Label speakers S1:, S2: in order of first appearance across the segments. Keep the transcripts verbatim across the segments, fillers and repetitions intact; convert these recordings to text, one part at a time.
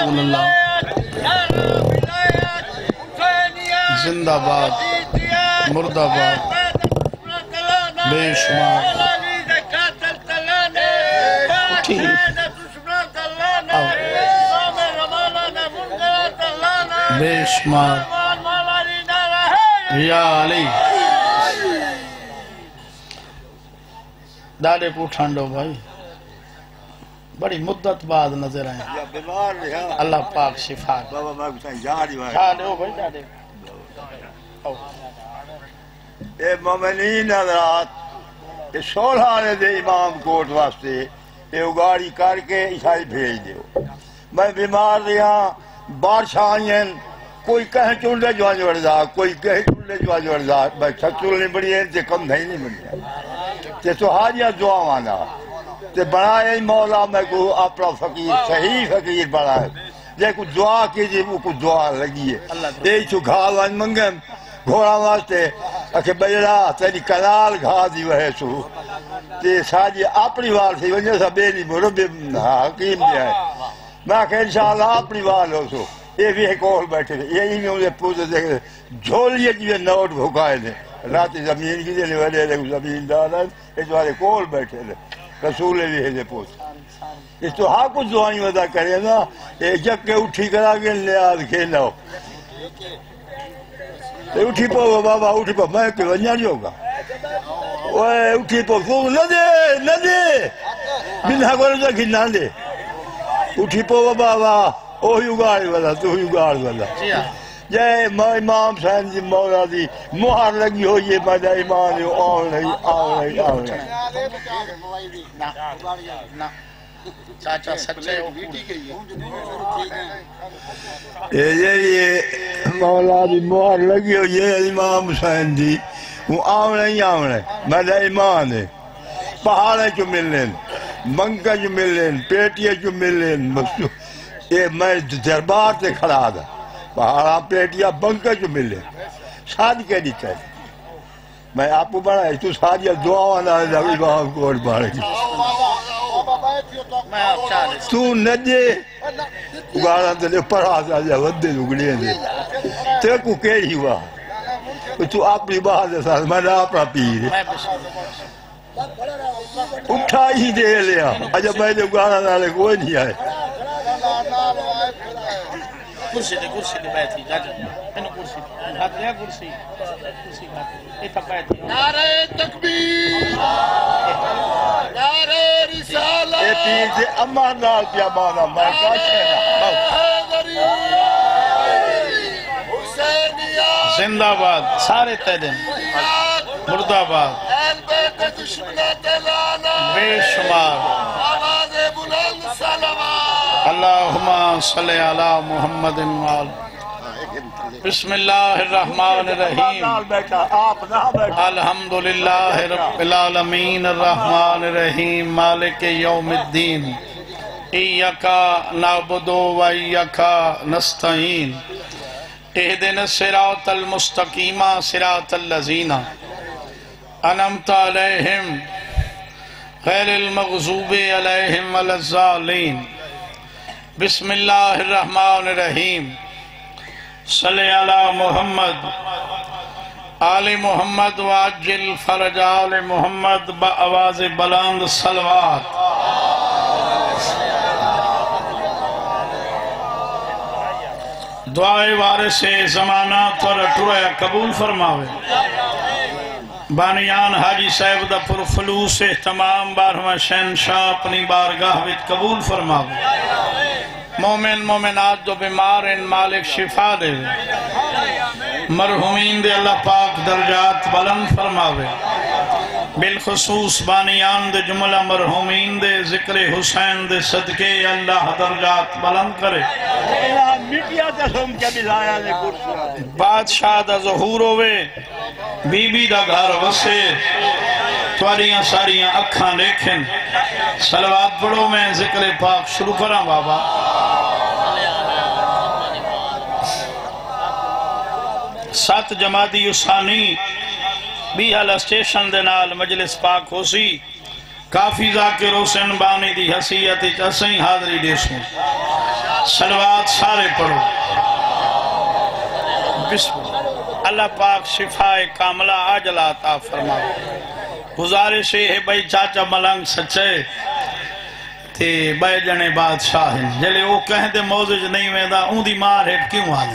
S1: رسول اللہ زندہ باد مرد آباد بے شمار بے شمار یا علی ڈاڑے پوٹھانڈو بھائی بڑی مدت بعد نظر آئیں اللہ پاک شفا ڈاڑے ہو بھائی ڈاڑے
S2: اے مومنین حضرات اے سولہانے دے امام کوٹ واسطے اے اگاڑی کر کے عیسائی بھیج دیو میں بیمار دیاں بارشاں آئین کوئی کہیں چولے جوان جوڑا کوئی کہیں چولے جوان جوڑا میں چھت چولنے بڑی ہے تے کم نہیں نہیں بڑی ہے تے تو حاجیہ دعا مانا تے بنائے مولا میں کو اپنا فقیر صحیح فقیر بنائے جے کو دعا کیجئے وہ کو دعا لگی ہے اے چھو گھال وان منگم گھوڑا واسطے اکھے بجڑا تیری کنال گھا دی وہے سو تے ساجی اپنی وال تھی ونجے سا بیلی مربی حکیم دیا ہے میں کہ انشاءاللہ اپنی وال ہو سو یہ بھی ایک اور بیٹھے تھے یہ ہی میں انہیں پوچھتے دیکھتے جھولیے جو نوٹ بھوکائے تھے راتی زمین کی دینے والے لے زمین دانا یہ جو آرے کول بیٹھے تھے رسولے بھی ہے پوچھ اس تو ہاں کچھ دعائیں ودا کرے نا یہ جگ کے اٹھی کرا کے لیاد کھیلا ہو اٹھی پو بابا اٹھی پو میں کہ ونجا نہیں ہوگا اوہ اٹھی پو تو نہ دے نہ دے بنا کرو تو کھنا دے اٹھی پو بابا اوہی اگاڑ والا تو ہی اگاڑ والا جائے امام حسین جی مولا دی مہر لگی ہو یہ مدہ ایمان ہو آن نہیں آن نہیں آن نہیں
S1: چاچا سچے ہو
S2: یہ یہ مولا دی مہر لگی ہو یہ امام حسین جی وہ آن نہیں آن نہیں مدہ ایمان ہے پہاڑے جو ملیں منگا جو ملیں پیٹیے جو ملیں یہ میں دربار سے کھڑا تھا پہاڑا پیٹیا بنکا جو ملے شادی کے نہیں چاہیے میں آپ کو بڑھا ہے تو ساری دعا والا ہے امام کوٹ بڑھا گی تو نجے اگاڑا تلے پڑھا سا جا ودے لگڑے دے تے کو کیڑی ہوا تو اپنی بات ہے ساتھ میں نے اپنا پیر اٹھا ہی دے لیا اجا میں نے اگاڑا نالے کوئی نہیں آئے
S1: کرسی دے کرسی دے بیٹھی جا جا میں نے کرسی دے ہاتھ لیا کرسی کرسی ہاتھ ایتا بیٹھی نعرہ تکبیر نعرہ رسالہ
S2: اے پیر سے امان نال پیا مانا میں کاشے
S1: نا زندہ باد سارے تیدن مرد آباد بے شمار اللہم صلی علی محمد وآل بسم اللہ الرحمن الرحیم الحمدللہ رب العالمین الرحمن الرحیم مالک یوم الدین ایکا نعبدو و ایکا نستعین اہدنا الصراط المستقیم صراط الذین انعمت علیہم غیر المغضوب علیہم ولا الضالین بسم اللہ الرحمن الرحیم صلی علی محمد آل محمد واجل فرج آل محمد بآواز بلند صلوات دعائے وارث زمانات اور اٹھویا قبول فرماوے بانیان حاجی صاحب دا پرفلوس احتمام بارہواں شہنشاہ اپنی بارگاہ وچ قبول فرماوے مومن مومنات جو بیمار ان مالک شفا دے مرحومین دے اللہ پاک درجات بلند فرماوے بالخصوص بانیان دے جملہ مرحومین دے ذکر حسین دے صدقے اللہ درجات بلند کرے بادشاہ دا ظہور ہوئے بی بی دا گھر وسے تواریاں ساریاں اکھاں دیکھیں صلوات پڑھو میں ذکر پاک شروع کراں بابا سات جمادی یسانی بھی حالا سٹیشن دے نال مجلس پاک ہو سی کافی ذاکر حسین بانی دی حسیت چسیں حاضری دے سوں صلوات سارے پڑھو بسم اللہ اللہ پاک شفاء کاملہ عاجلہ عطا فرمائے گزارش ہے بھئی چاچا ملنگ سچے تے بے جنے بادشاہ ہیں جلے وہ کہیں دے موزج نہیں ویندہ اون دی مار ہے کیوں آنے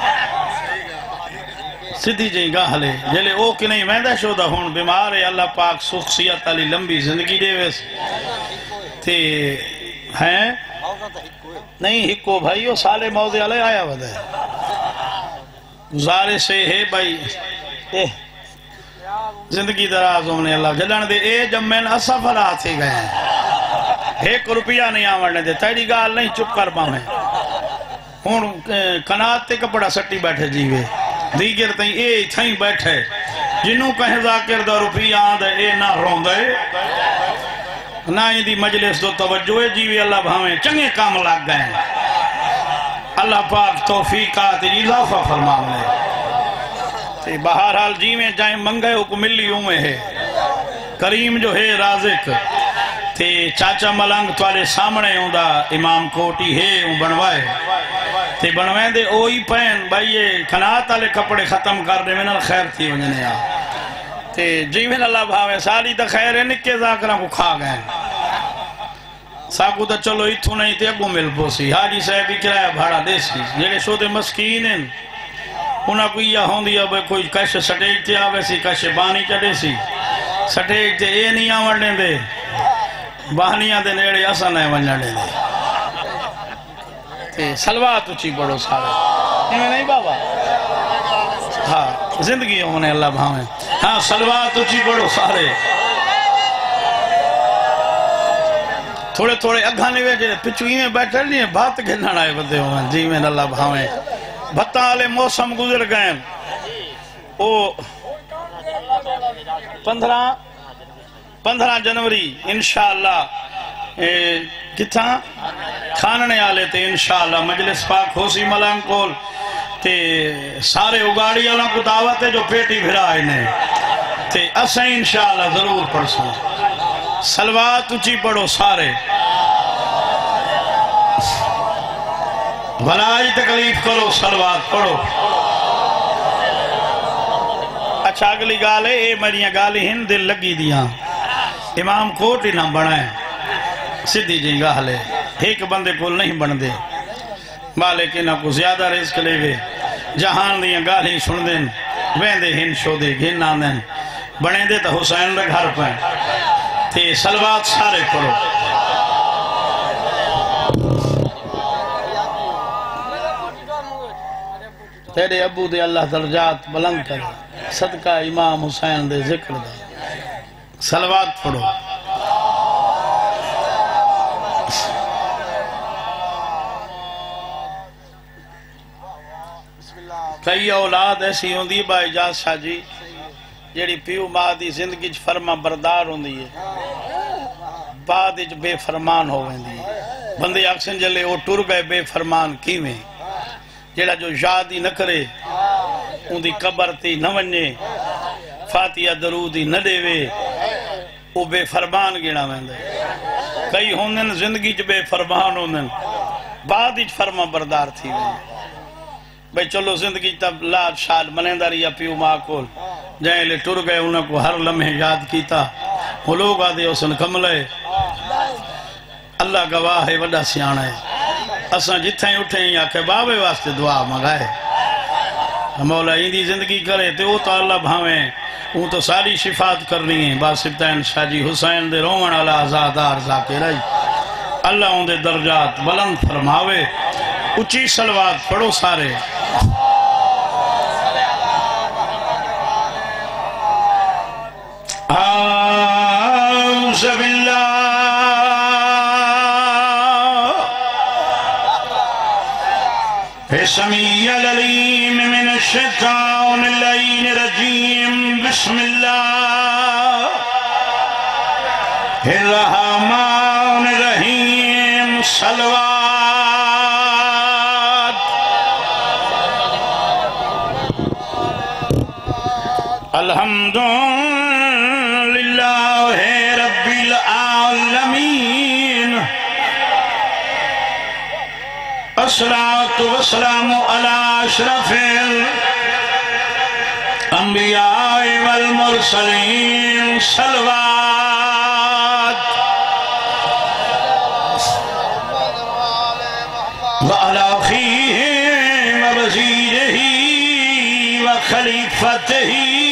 S1: سدھی جی گاہ لے جلے او کی نہیں ویندہ شودہ ہون بیمار ہے اللہ پاک سخصیت علی لمبی زندگی دے ویس تے ہیں نہیں ہکو بھائیو سالے موضع علیہ آیا ودہ ہے گزارے سے ہے بھائی زندگی دراز ہونے اللہ جلن دے اے جب میں نے اصفر آتے گئے ہیں ایک روپیہ نہیں آورنے دے تیری گال نہیں چپ کر پاؤں ہون کنات تے کپڑا سٹی بیٹھے جیوے دیگر تائیں اے تھائیں بیٹھے جنہوں کہیں ذاکر دا روپیہ آندھے اے نہ رون دے نہ ہی دی مجلس دو توجہ جیوے اللہ بھاویں چنگے کام لگ گئے ہیں اللہ پاک توفیقات اضافہ فرمانے تے بہرحال جی میں جائیں منگے کو ملی ہوں میں ہے کریم جو ہے رازق تے چاچا ملنگ توارے سامنے ہوں دا امام کوٹی ہے ہوں بنوائے تے بنوائے دے اوہی پہن بھائی یہ کھنات آلے کپڑے ختم کر دے من الخیر تھی ونجنے آ تے جی من اللہ بھاوے ساری تا خیر ہے نکے ذاکرہ کو کھا گئے ساکو تا چلو اتھو نہیں تے اگو مل پوسی حاجی صاحبی کرایہ بھاڑا دے سی جیڑے شو دے مسکین ہیں انہاں کو یہ ہوں دیا بھئی کوئی کش سٹیج تے آوے سی کش بانی چڑے سی سٹیج تے اے نہیں آوڑنے دے بہنیاں دے نیڑے اسا نہیں ونجنے دے تے سلوات اچھی بڑھو سارے ہمیں نہیں بابا ہاں زندگی ہونے اللہ بھاویں ہاں سلوات اچھی بڑھو سارے تھوڑے تھوڑے اگھانے وے جے پچھوئی میں بیٹھے نہیں بات گھننا آئے بدے ہوئے جی میں اللہ بھاویں بھتا آلے موسم گزر گئے او پندرہ پندرہ جنوری انشاءاللہ کتھاں کھاننے آلے تے انشاءاللہ مجلس پاک ہوسی ملنگ کول تے سارے اگاڑی اللہ کو دعوت ہے جو پیٹی بھرائے نے تے اسیں انشاءاللہ ضرور پڑھسوں سلوات اچھی پڑھو سارے بھلائی تکلیف کرو سلوات پڑھو اچھا اگلی گالے اے مریاں گالی ہن دل لگی دیاں امام کوٹی نہ بنائیں سدھی جی گالے ایک بندے کو نہیں بن دے بالے کے نہ کو زیادہ رزق لے وے جہان دیاں گالی سن دیں ویندے ہن شو دے گھن آندیں بنے دے تا حسین دے گھر پہ تے سلوات سارے پڑھو تیرے ابو دے اللہ درجات بلند کرے صدقہ امام حسین دے ذکر دے سلوات پڑھو کئی اولاد ایسی ہوں دی با اجاز شاہ جی جیڑی پیو ماں دی زندگی فرما بردار ہوں دی بعد اچ بے فرمان ہو ویندی بندے اکسن جلے وہ ٹر گئے بے فرمان کی میں جیڑا جو یادی نہ کرے ان دی قبر تی نہ ونجے فاتحہ درودی نہ دے وے وہ بے فرمان گینا ویندے کئی ہوندن زندگی چ بے فرمان ہوندن بعد اچ فرما بردار تھی ویندے بھئی چلو زندگی تب لاد شاد ملیندہ ریا پیو ماں کول جائیں لے ٹر گئے انہوں کو ہر لمحے یاد کیتا وہ لوگ آدھے اسن کملے اللہ گواہ ہے وڈا سیانا ہے اساں جتھیں اٹھیں یا کہ بابے واسطے دعا مگائے مولا ہندی زندگی کرے تے وہ تو اللہ بھاویں وہ تو ساری شفاعت کرنی ہے باسبتین شاہ جی حسین دے رومن اللہ آزادار ذاکر رہی اللہ ان دے درجات بلند فرماوے اچھی سلوات پڑھو سارے اعوذ باللہ سمیع العلیم من الشیطان اللعین الرجیم بسم اللہ الرحمن الرحیم صلوات الحمدللہ رب العالمین الصلاة والسلام على أشرف الأنبياء والمرسلين صلوات وعلى أخيه ووزيره وخليفته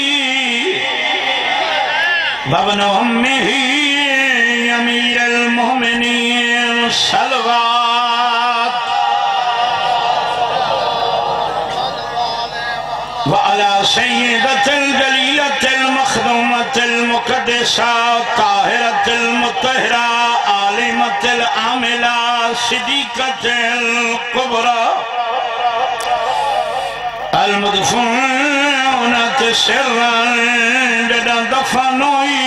S1: وابن أمه أمير المؤمنين صلوات وعلى سيدة الجلية المخدومة المقدسة طاهرة المطهرة عالمة العاملة صديقة الكبرى المدفونة سرا دفنوي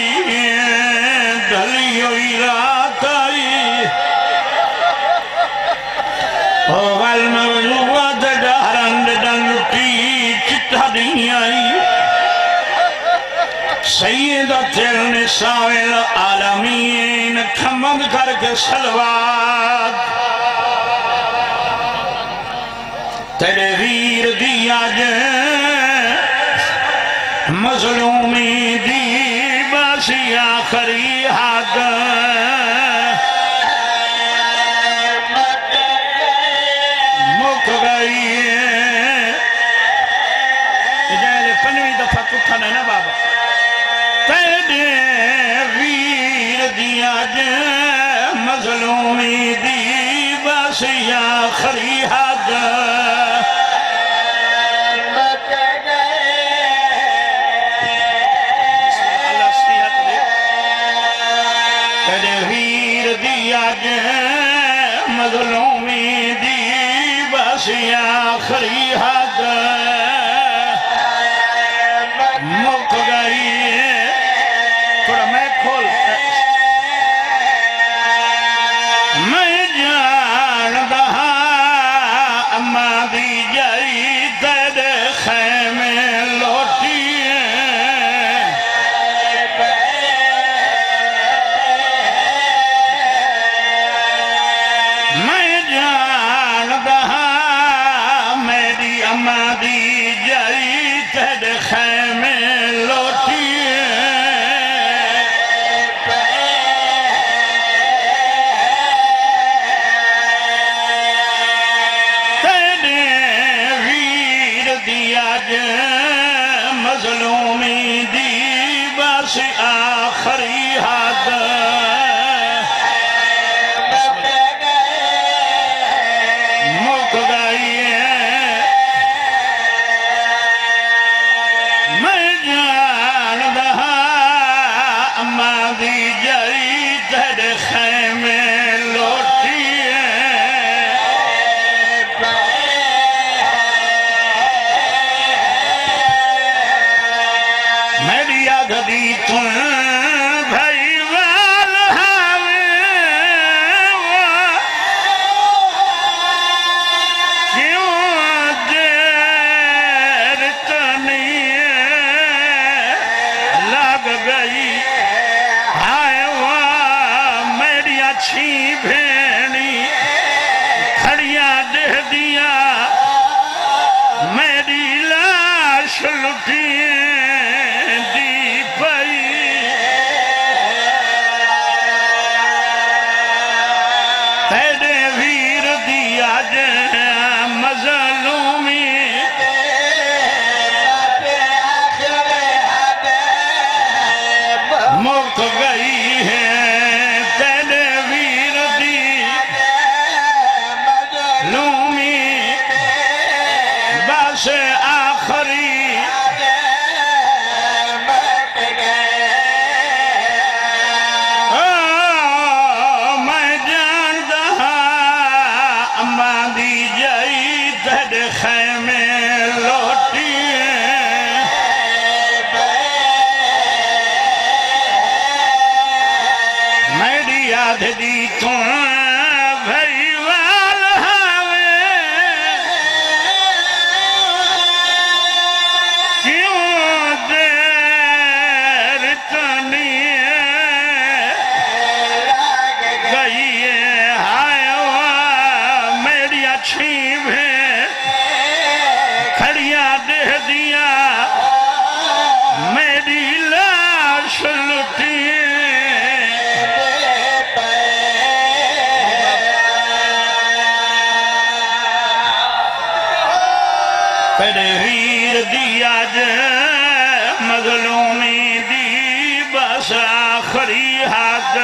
S1: دليو إلاتي والمبلوة دارا دنتي چتھڑیائی سیدت النساء العالمین کھمد کر کے سلوات تیرے ویر دیا جے مظلومی دی باسی آخری حد مک گئی پنوی دفعہ کتھا نہیں نا بابا تیرے ویر دیا جے مظلومی دی باسی آخری حد تیرے ویر دیا جے مظلومی دی باسی آخری حد مک گئی تھوڑا میں کھول میں جان دہا اما دی جائی تیرے خیمے لوٹی میں جان دہا میری اما دی جائی تیرے خیمے مظلومی دی بس آخری حد مک گئی میں جان دہا اما دی جائی تیرے خیمے لوٹی میری یاد دی تم بھائی وال کیوں دیر تنی لگ گئی ہائے واہ میری اچھی بھینی کھڑیاں دے دیا میری لاش لٹی تیرے ویر دیا جے مظلومی مک گئی ہے تیرے ویر دی مظلومی بس آخری خیمے لوٹی میری یاد دی تم بھائی وال کیوں دیر تنی گئی ہے ہائے میری چھیبیں کھڑیاں دہ دیا میری لاش لٹی تیرے ویر دی آج مظلومی دی بس آخری حد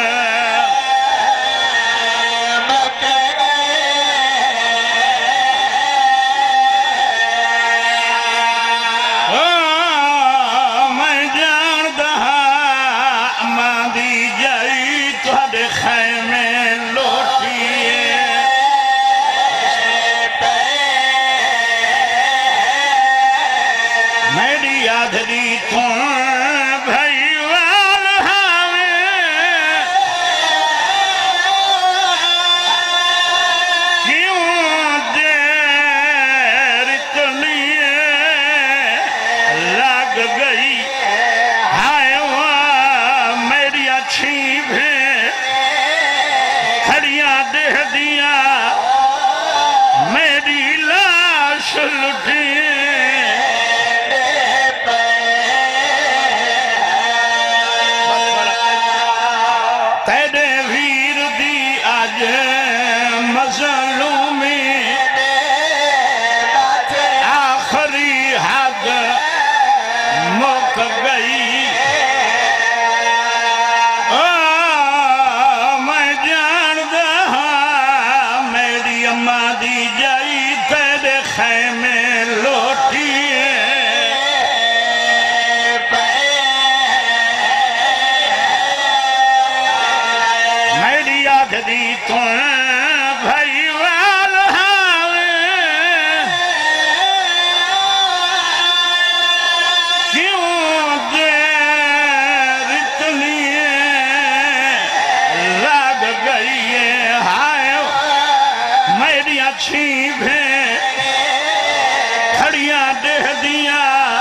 S1: میں جان دہا ماں دی جائی تھوڑے خیمے لوٹیے میری یاد دی تم بھائی وال ہمیں کیوں دیر اتنی لگ گئی ہائے وہ میری اچھی بھی کھڑیاں دہ دیا میری لاش لٹی تیرے ویر دی آج مظلومی آخری حد مک گئی میں جان دہا میری اماں دی جائی تیرے خیمے لوٹی دی تم بھائی وال ہمیں کیوں دیر اتنی لگ گئی ہے ہائے میری اچھی بھی کھڑیاں دہ دیا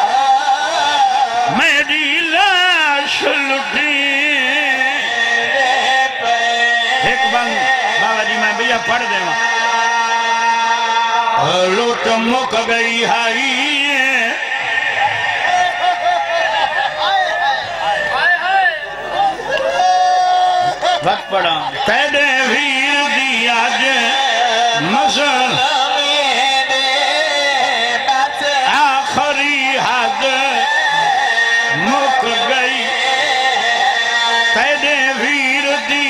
S1: میری لاش لٹی بابا جی میں بھیا پڑھ دے ماں لوٹ مک گئی ہائی وقت پڑھا تیرے ویر دی آج مظلوم آخری حد مک گئی تیرے ویر دی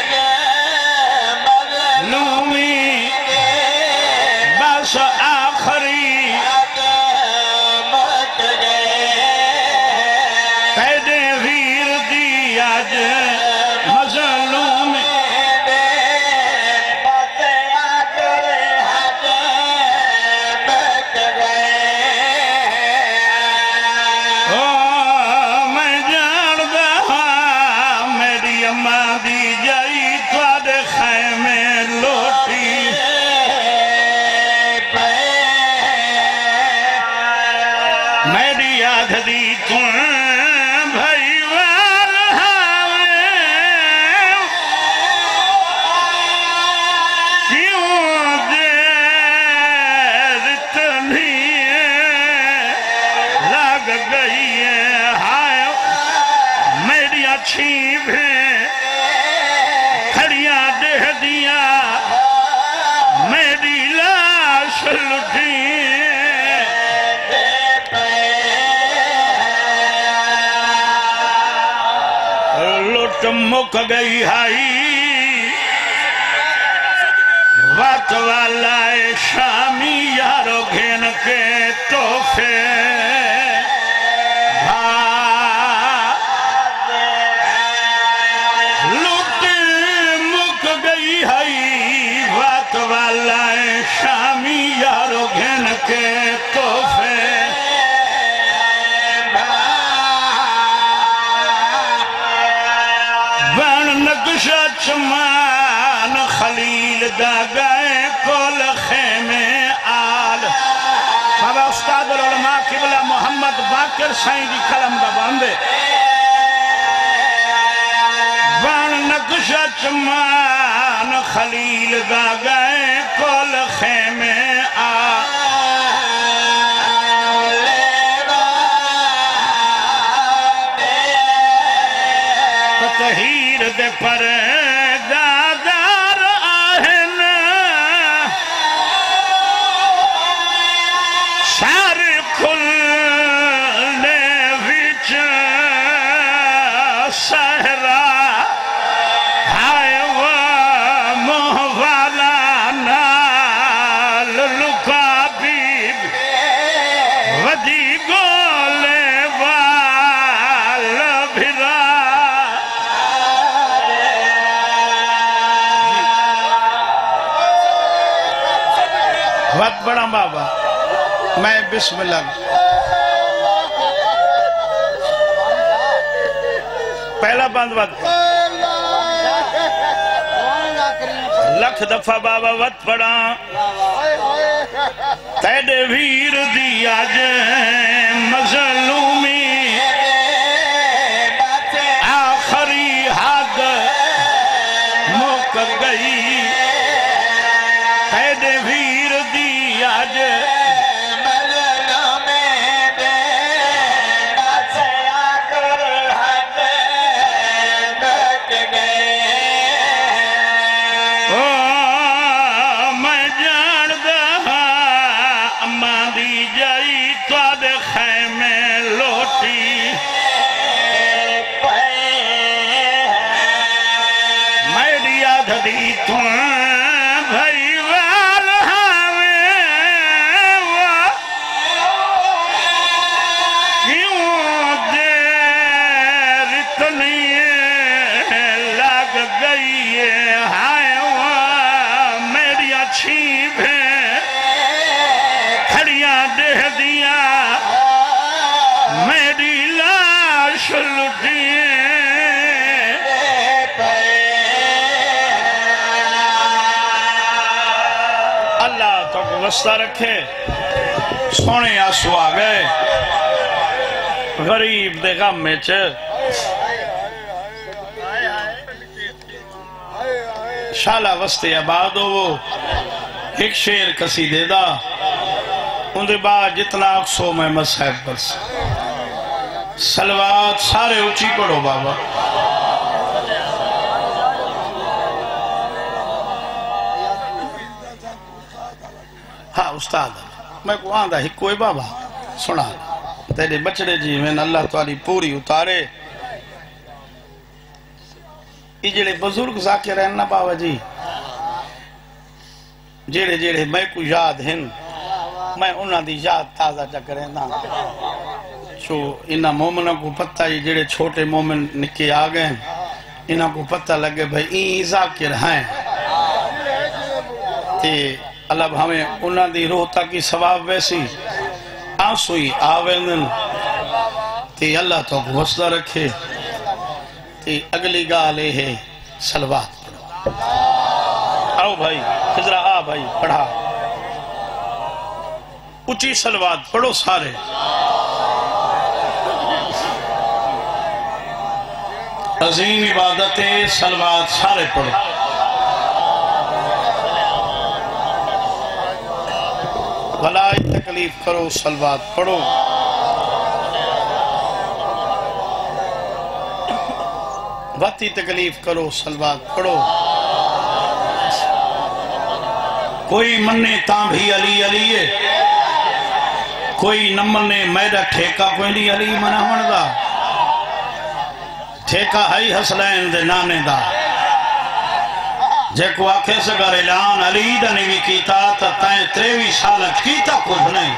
S1: لومی بس آخری تیرے ویر دی آج مظلوم میں جان دہا میری اماں دی جائی تھوڑے خیمے لوٹی میری یاد دی تم بھائی وال ہمیں کیوں دیر اتنی لگ گئی ہے ہائے میری اچھی بھی کھڑیاں دہ دیا میری لاش لٹی لٹ مک گئی ہائی وقت والا شامی یارو گھن کے تحفے لٹ مک گئی ہائی وقت والا شامی یارو گھن کے تحفے نقشہ چمان خلیل دا گئے کل خیمے آل بابا استاد العلماء قبلہ محمد باقر سائیں دی کلم دا باندے بان نقشہ چمان جان خلیل دا گئے کول خیمے آ تطہیر دے پر دادار آہن شار کل وچ سہرا ہائے و محوالا نال لکا بیب ودی گولے وال بھرا وقت بڑا بابا میں بسم اللہ پہلا بند وقت لکھ دفعہ بابا وقت پڑا تیڑے ویر دیا جے مظلومی آخری حد مک گئی تیڑے ویر دیا جے وسطہ رکھے سونے آسو آگئے غریب دے غم میں چھ شالہ وستے آباد ہو وہ ایک شیر کسی دے دا ان دے بعد جتنا اکسو میں مسحب برس سلوات سارے اچھی پڑھو بابا ہاں استاد میں کو آندہ ہی کوئی بابا سنا تیرے بچڑے جی میں اللہ تعالی پوری اتارے جڑے بزرگ ذاکر ہیں نا بابا جی جڑے جڑے میں کو یاد ہیں میں انہاں دی یاد تازہ جا کریں نا چو انہاں مومنوں کو پتہ یہ جڑے چھوٹے مومن نکے آگئے انہاں کو پتہ لگے بھائی این ذاکر ہیں تے اللہ ہمیں انہاں دی روح تاکی ثواب ویسی آنسوئی آویندن تے اللہ تو کو وسطہ رکھے تے اگلی گالے ہے سلوات پڑھو آؤ بھائی خضرہ آ بھائی پڑھا اچھی سلوات پڑھو سارے عظیم عبادتیں سلوات سارے پڑھو بھلائی تکلیف کرو سلوات پڑھو وقتی تکلیف کرو سلوات پڑھو کوئی مننے تاں بھی علی علی ہے کوئی نہ مننے میرا ٹھیکہ کوئی نہیں علی منہ ہوندہ ٹھیکہ ہائی حسلین دے نانے دا جے کو آکھے سگر اعلان علی دا نہیں کیتا تا تائیں تریوی سالت کیتا کچھ نہیں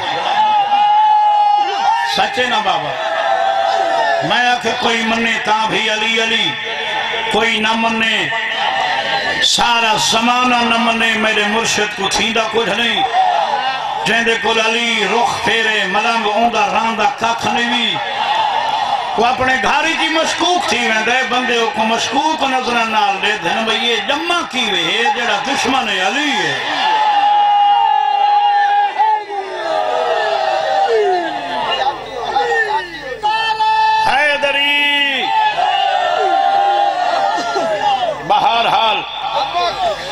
S1: سچے نا بابا میں آکھے کوئی مننے تاں بھی علی علی کوئی نہ مننے سارا زمانہ نہ مننے میرے مرشد کو تھیندہ کچھ نہیں جیندے کل علی رخ پھیرے ملنگ اوندہ راندہ ککھ نہیں وہ اپنے گھاری کی مشکوک تھی ویندے بندے کو مشکوک نظرہ نال دے دھن بھئی یہ جمع کی وے جڑا دشمن علی ہے حیدری بہرحال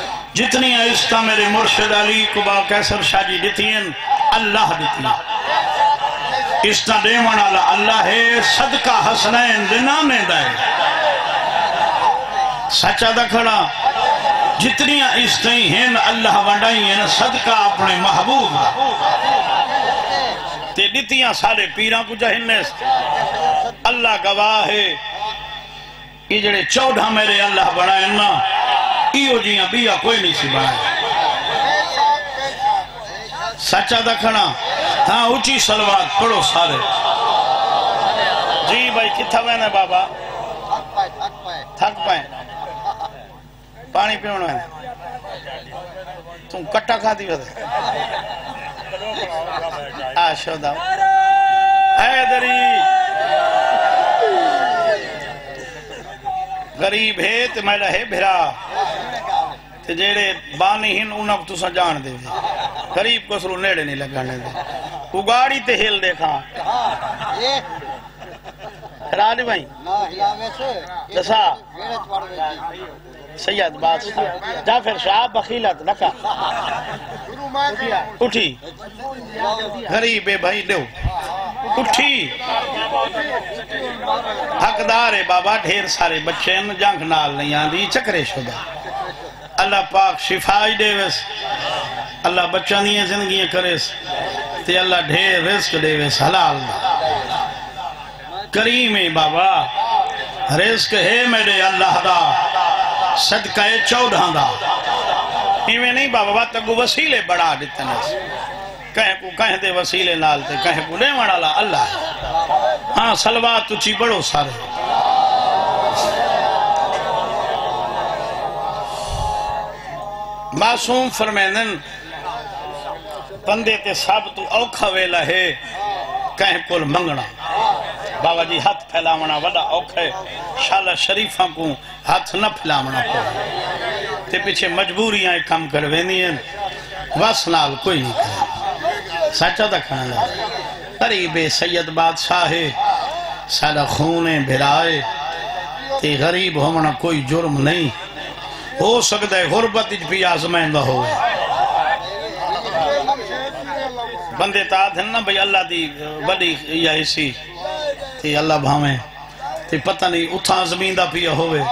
S1: جتنی عزت میرے مرشد علی قبا کیسر شاہ جی دیتی ہیں اللہ دیتی ہیں عزت دیون والا اللہ ہے صدقہ حسنین دنانے دائے سچا دکھڑا جتنی عزتیں ہیں اللہ ونڈائی ہیں صدقہ اپنے محبوب تے دیتیاں سارے پیران کو جہنس اللہ گواہ ہے یہ جڑے چودھا میرے اللہ بڑھائیں نا ایو جیاں بیا کوئی نہیں سی بڑھائیں سچا دکھنا ہاں اچھی سلوات پڑھو سارے جی بھائی کتھا بہنے بابا تھک پائیں پانی پیونا ہے تم کٹا کھا دی بھتے آشو دا اے دری غریب ہے تے میں لہے بھرا تے جیڑے بانی ہن انہاں کو تسا جان دے غریب کو سرو نیڑے نہیں لگانے دے اگاڑی تے ہل دیکھا ہلا دی بھائی دسا سید بات جعفر شاہ بخیلت نکا اٹھی غریب بھائی دیو اٹھی حقدار بابا ڈھیر سارے بچے ان جنگ نال نہیں آندی چکرے شدہ اللہ پاک شفائی دے ویس اللہ بچہ نہیں زندگیاں کریس تے اللہ ڈھیر رزق دے ویس حلال دا کریم بابا رزق ہے میرے اللہ دا صدقہ چودھاں دا ایویں نہیں بابا بات تکو وسیلے بڑھا دیتے ہیں کہیں کو کہیں دے وسیلے نال تے کہیں کو دے مڑالا اللہ ہے ہاں سلوات تچی بڑھو سارے معصوم فرمینن بندے تے سب تو اوکھا ویلا ہے کہیں کل منگنا بابا جی ہاتھ پھیلاونا وڈا اوکھے شالہ شریفاں کو ہاتھ نہ پھیلاونا کو تے پیچھے مجبوریاں ایک کام کروینی ہیں وس نال کوئی نہیں کرے سچا دکھانا لگا قریب سید بادشاہ سارا خونے بھرائے تے غریب ہونا کوئی جرم نہیں ہو سکتا ہے غربت بھی آزمائندہ ہو بندے تاد ہیں نا بھئی اللہ دی وڈی یا اسی تے اللہ بھامیں تے پتہ نہیں اتھا زمین دا پیا ہوئے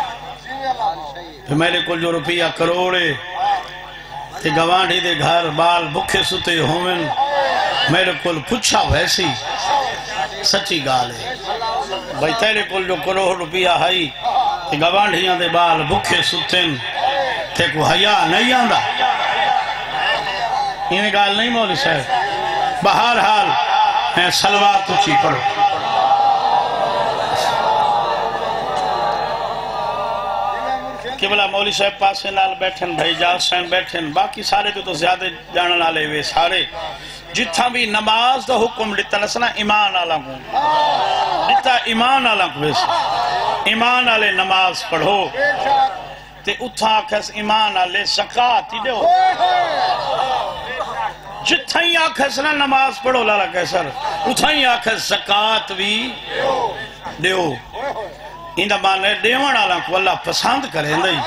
S1: میرے کو جو روپیہ کروڑے تے گوانڈی دے گھر بال بکھے ستے ہوئے میرے کو پچھا ویسی سچی گال ہے بھئی تیرے کو جو کروڑ روپیہ ہائی تے گوانڈیاں دے بال بکھے ستن تے کو حیاء نہیں آندہ انہیں گال نہیں مولی صاحب بہرحال ہیں سلوات تچی پڑھو قبلہ مولی صاحب پاسے نال بیٹھن بھائی جال سین بیٹھن باقی سارے تو تو زیادہ جانا نالے ہوئے سارے جتھا بھی نماز دا حکم لیتا نسنا ایمان آلہ کو لیتا ایمان آلہ کو ویسے ایمان آلے نماز پڑھو تے اتھا آکھس ایمان آلے زکاة ہی دیو جتھا ہی آکھس نا نماز پڑھو لالا کیسر اتھا ہی آکھس زکاة بھی دیو اندہ مانے دیوان آلہ کو اللہ پسند کریں دیں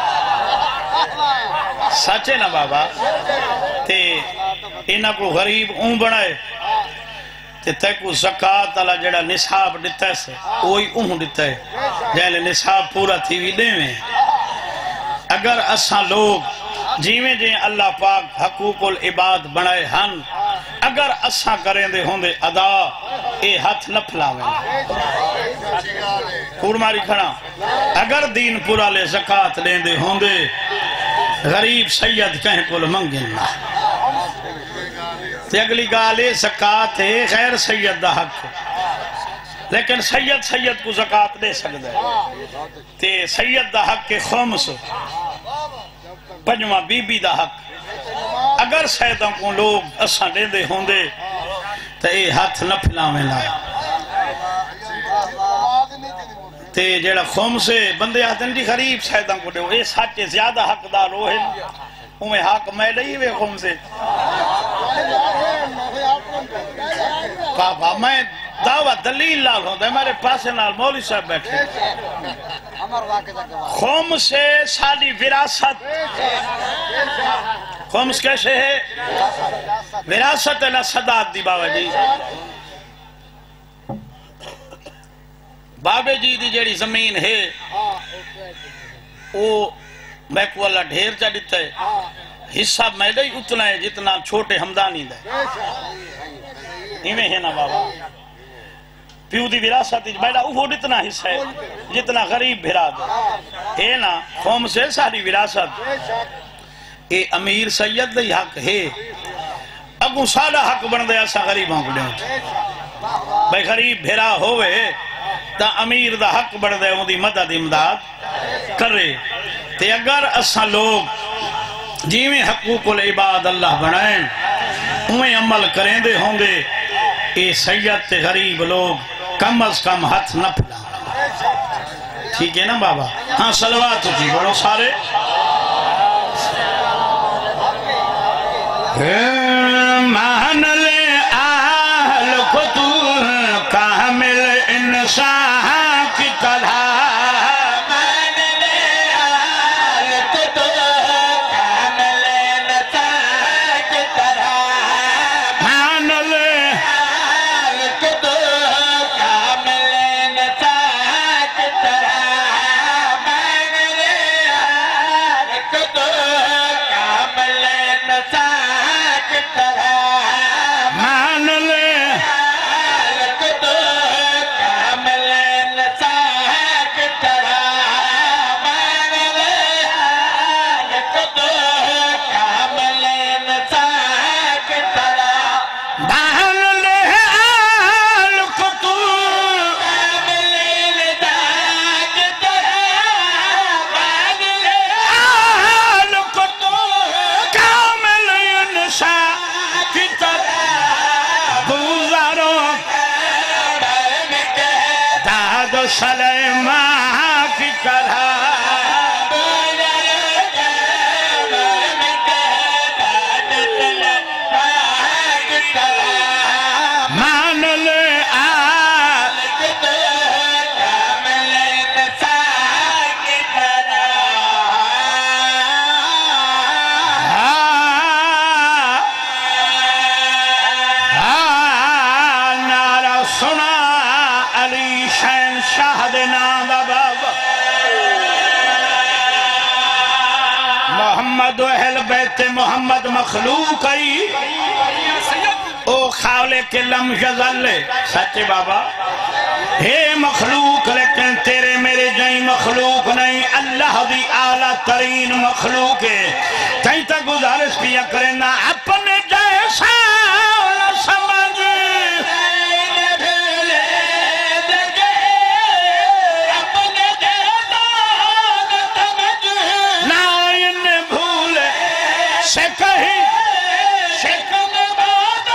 S1: سچے نا بابا تے انہ کو غریب اون بڑھائے تے تے کو زکاة اللہ جڑا نصاب دیتا ہے سے وہی اون دیتا ہے جہلے نصاب پورا تھی بھی دے میں اگر اساں لوگ جیویں جیں اللہ پاک حقوق العباد بنائے ہن اگر اساں کریں دے ہوں دے ادا اے ہاتھ نہ پھلاویں پور ماری کھڑا اگر دین پورا لے زکاة لیں دے ہوں دے غریب سید کہیں کل منگن نہ تے اگلی گالے زکاة ہے غیر سید دا حق لیکن سید سید کو زکاة دے سکتا ہے تے سید دا حق کے خمس پنجمہ بی بی دا حق اگر سیدوں کو لوگ اساں دے دے ہوں دے تو اے ہاتھ نہ پھلاویں لائے تے جیڑا خوم سے بندے آدھن جی غریب سیدوں کو دے اے ساچے زیادہ حق دار ہوئے انہیں حق میں لئی ہوئے خوم سے کہا میں دعوت دلیل لال ہوں دے میرے پاسے نال مولی صاحب بیٹھے خمس سے ساری وراثت خمس کیسے ہے وراثت اللہ صداد دی بابا جی بابے جی دی جیڑی زمین ہے وہ میں کو اللہ ڈھیر چا دیتا ہے حصہ میرے ہی اتنا ہے جتنا چھوٹے حمدانی دے ایمیں ہے نا بابا پیو دی وراثت میرا وہ اتنا حصہ ہے جتنا غریب بھرا دے ہے نا قوم سے ساری وراثت اے امیر سید دی حق ہے اگو سارا حق بن دے ایسا غریب ہوں دے بھائی غریب بھرا ہوئے تا امیر دا حق بن دے ان دی مدد امداد کرے تے اگر اسا لوگ جیویں حقوق العباد اللہ بنائیں انہیں عمل کریں دے ہوں گے اے سید تے غریب لوگ کم از کم ہاتھ نہ پھلا ٹھیک ہے نا بابا ہاں صلوات جی بڑھو سارے مان لے آل کو تو کامل انسان کی طرح سلیمان کی طرح مان لے آل کامل انسان کی طرح نعرہ سنا علی شین شاہد نام بابا محمد و اہل بیت محمد مخلوق ای او خالق لم یزل سچے بابا ہے مخلوق لیکن تیرے میرے جائیں مخلوق نہیں اللہ دی اعلیٰ ترین مخلوق ہے کہیں تک گزارش کیا کرنا اپنے جیسا سمجھ سے کہیں شکم بادا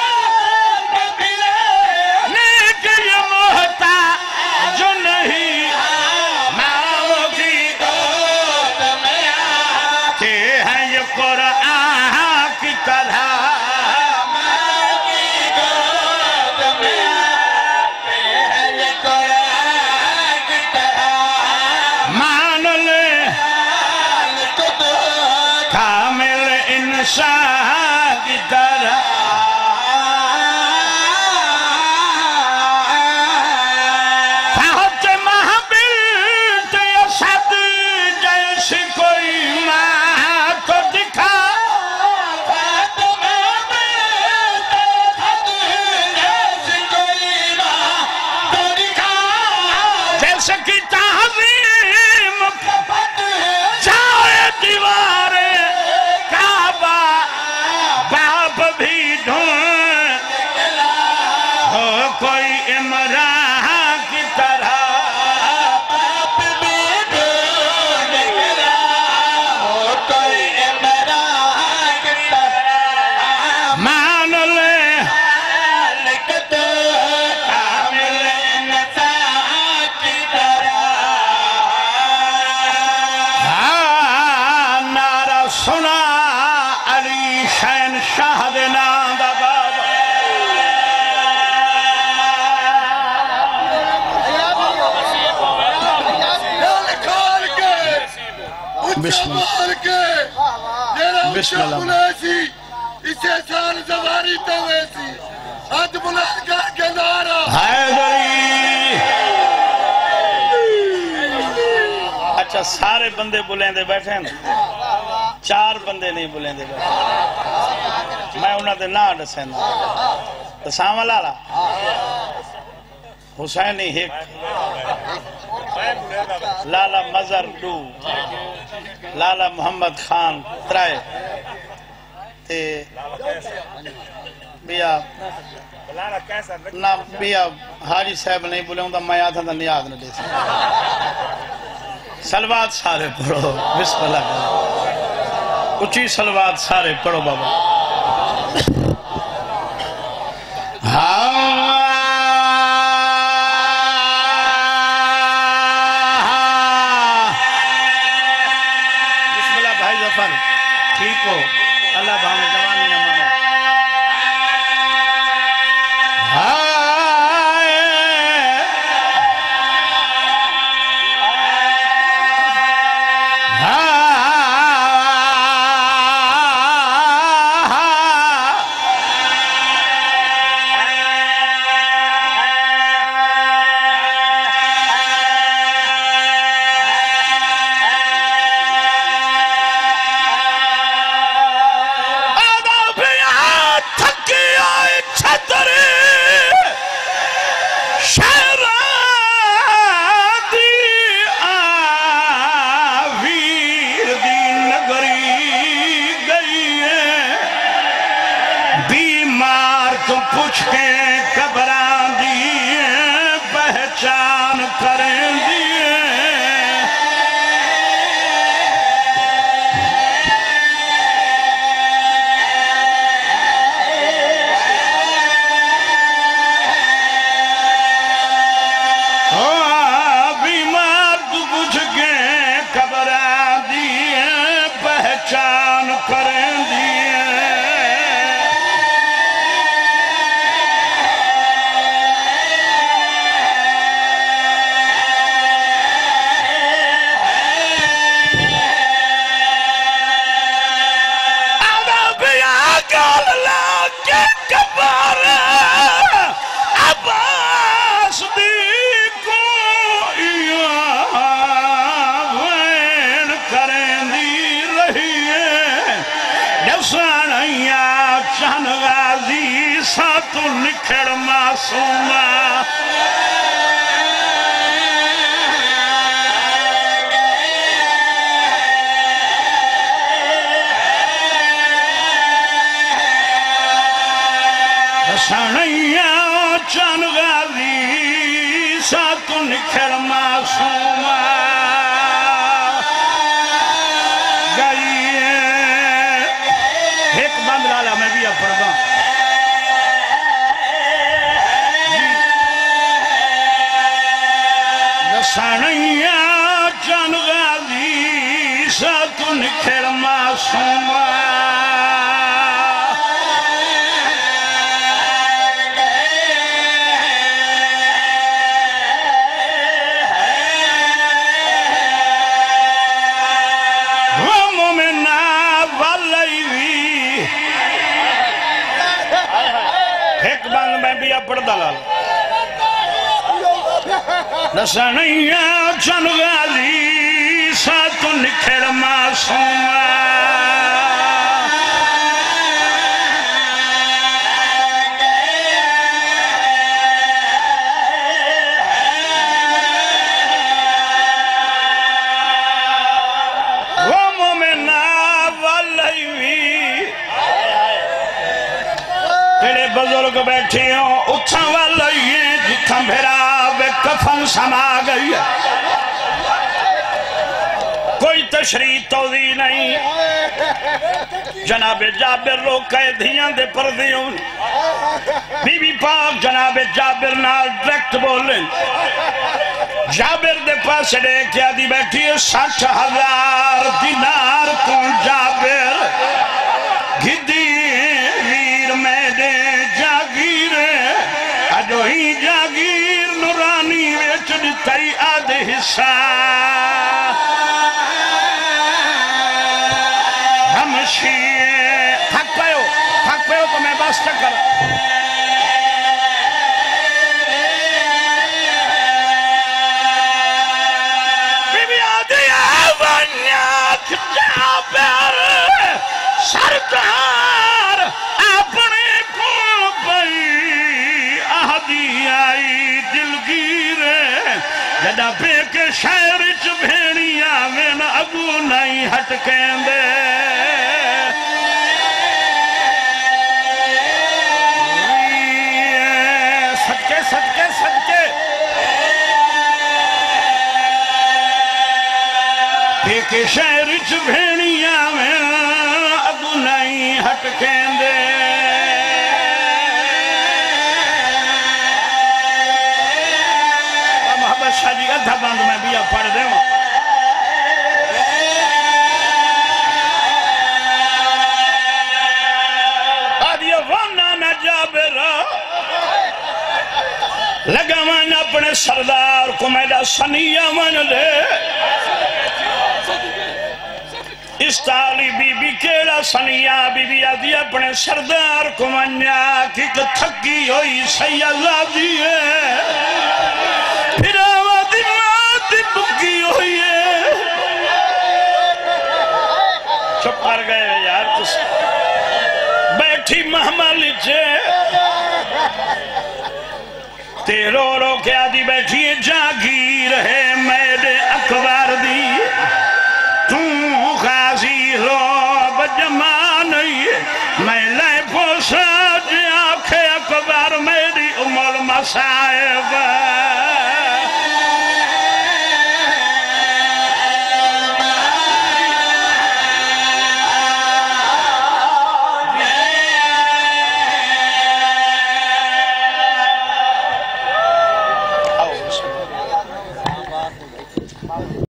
S1: نیک یہ محتاج جو نہیں ماں کی گود میں آتے ہیں یہ قرآن کی طرح ماں کی گود میں آتے ہیں یہ قرآن کی طرح مان لے کامل انسان کی طرح فاطمہ بنت اسد جیسی کوئی ماں کو دکھا فاطمہ بنت اسد جیسی کوئی ماں کو دکھا جیسے کی تعظیم جائے دیوارے باپ بھی ڈھونڈ ہو کوئی عمران کی طرح باپ بھی ڈھونڈ ہو کوئی عمران کی طرح مان لے کامل انسان کی طرح نعرہ سنا علی شین شاہد نام بسم بسم اللہ
S3: اسے سال زواری تو ویسی حد بلند کر کے نعرہ
S1: حیدری اچھا سارے بندے بلیندے بیٹھے ہیں چار بندے نہیں بلیندے بیٹھے میں انہوں نے نہ ڈسینا تسامہ لالا حسینی ہک لالا مظہر دو لالا محمد خان ترائے تے بیا نہ بیا حاجی صاحب نہیں بولے ہوں تو میں آتا تھا نیاد نہ دے سکتا سلوات سارے پڑھو بسم اللہ کرو اچھی سلوات سارے پڑھو بابا بسم اللہ بھائی ظفر ٹھیک ہو اللہ بھانے جوانی ہمارے پوچھ کے قبران دیئے پہچان کریں دیئے بیمار تو پوچھ کے قبران دیئے پہچان کریں دیئے تو نکھڑ معصومہ سنیاں چن غازی سا تو نکھڑ معصومہ گئی ایک بند لالا میں بھی اب پڑھ گا سنیاں چن غازی سا تو نکھڑ معصومہ ایک بند میں بھی اب پڑھ دلال لسنیاں چن غازی سا تو نکھڑ معصومہ وہ مومنہ والیوی تیرے بزرگ بیٹھے ہوں اٹھا والیے جتھا بھیرا کفن سما گئی ہے کوئی تشریح توضیح نہیں جناب جابر رو قیدیاں دے پردیوں بی بی پاک جناب جابر نال ڈریکٹ بولیں جابر دے پاس دے کیا دی بیٹھی ہے ساٹھ ہزار دینار کون جابر گھدی ویر میں دے جاگیر اجو ہی جاگیر نورانی ویچ دی تری آدھ حصہ جدا پہ کے شہر چ بھیڑیاں میں اگو نہیں ہٹ کہندے صدقے صدقے صدقے پہ کے شہر چ بھیڑیاں میں اگو نہیں ہٹ کہندے شاہ جی ادھا بند میں بھی اب پڑھ دے ہوں آدھی وانا نہ جابرا لگا من اپنے سردار کو میڈا سنیہ من دے اس تالی بی بی کیڑا سنیہ بی بی آدھی اپنے سردار کو منیا کی تھکی ہوئی سیدہ دیئے پھر آوازی ماتی بکی ہوئی ہے چھپ کر گئے یار کس بیٹھی محمل چے تیرو رو کے آدھی بیٹھی ہے جاگیر ہے میرے اکبر دی تم غازی رو بجمع نہیں ہے میں لے پوسا جی آنکھیں اکبر میری ام المصائب